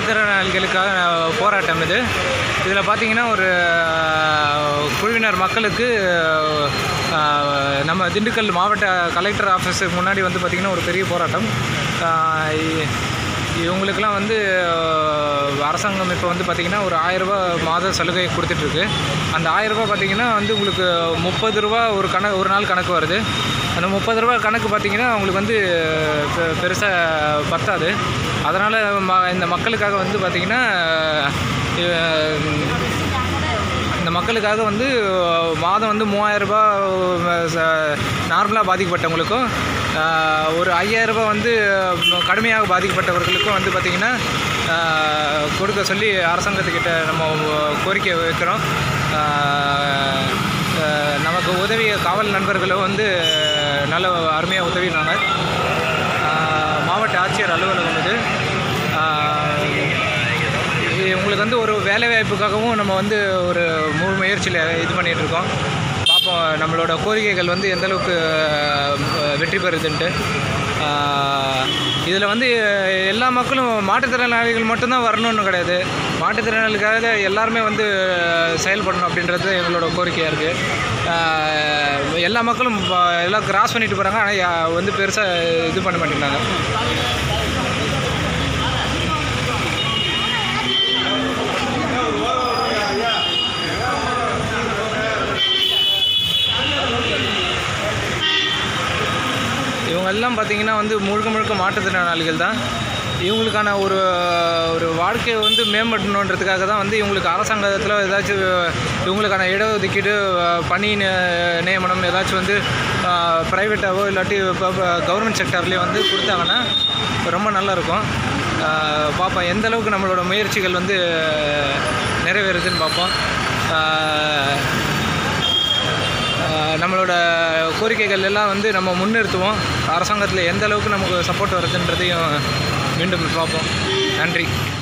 மாற்றுத்திறனாளிகளுக்காக போராட்டம் இது. இதில் பார்த்திங்கன்னா ஒரு குழுவினர் மக்களுக்கு நம்ம திண்டுக்கல் மாவட்ட கலெக்டர் ஆஃபீஸுக்கு முன்னாடி வந்து பார்த்திங்கன்னா ஒரு பெரிய போராட்டம். இவங்களுக்கெல்லாம் வந்து அரசாங்கம் இப்போ வந்து பார்த்திங்கன்னா ஒரு 1000 ரூபா மாத சலுகை கொடுத்துட்ருக்கு. அந்த 1000 ரூபா பார்த்திங்கன்னா வந்து உங்களுக்கு 30 ரூபா ஒரு நாள் கணக்கு வருது. அந்த 30 ரூபா கணக்கு பார்த்திங்கன்னா அவங்களுக்கு வந்து பெருசாக பத்தாது. அதனால் இந்த மக்களுக்காக வந்து பார்த்திங்கன்னா இந்த மக்களுக்காக வந்து மாதம் வந்து 3000 ரூபா நார்மலாக பாதிக்கப்பட்டவங்களுக்கும் ஒரு 5000 ரூபா வந்து கடுமையாக பாதிக்கப்பட்டவர்களுக்கும் வந்து பார்த்திங்கன்னா கொடுக்க சொல்லி அரசாங்கத்துக்கிட்ட நம்ம கோரிக்கை வைக்கிறோம். நமக்கு உதவிய காவல் நண்பர்களும் வந்து நல்ல அருமையாக உதவினாங்க. மாவட்ட ஆட்சியர் அலுவலகம் இது. உங்களுக்கு வந்து ஒரு வேலைவாய்ப்புக்காகவும் நம்ம வந்து ஒரு முயற்சியில் இது பண்ணிகிட்ருக்கோம். பார்ப்போம் நம்மளோட கோரிக்கைகள் வந்து எந்தளவுக்கு வெற்றி பெறுதுன்ட்டு. இதில் வந்து எல்லா மக்களும் மாற்றுத்திறனாளிகள் மட்டும்தான் வரணும்னு கிடையாது. மாற்றுத்திறனாளிகளுக்காக எல்லாருமே வந்து செயல்படணும் அப்படின்றது எங்களோட கோரிக்கையாக இருக்குது. எல்லா மக்களும் எல்லாம் கிராஸ் பண்ணிட்டு போகிறாங்க, ஆனால் வந்து பெருசாக இது பண்ண மாட்டேங்கிறாங்க. இவங்கெல்லாம் பார்த்திங்கன்னா வந்து முழுக்க மாற்றுத்திறனாளிகள் தான். இவங்களுக்கான ஒரு வாழ்க்கையை வந்து மேம்படணுன்றதுக்காக தான் வந்து இவங்களுக்கு அரசாங்கத்தில் ஏதாச்சும் இவங்களுக்கான இடஒதுக்கீடு பணி நியமனம் ஏதாச்சும் வந்து ப்ரைவேட்டாவோ இல்லாட்டி இப்போ கவர்மெண்ட் செக்டர்லேயே வந்து கொடுத்தாங்கன்னா ரொம்ப நல்லாயிருக்கும். பார்ப்போம் எந்தளவுக்கு நம்மளோட முயற்சிகள் வந்து நிறைவேறுதுன்னு பார்ப்போம். நம்மளோட கோரிக்கைகள் எல்லாம் வந்து நம்ம முன்னிறுத்துவோம். அரசாங்கத்தில் எந்த அளவுக்கு நமக்கு சப்போர்ட் வருதுன்றதையும் மீண்டும் பார்ப்போம். நன்றி.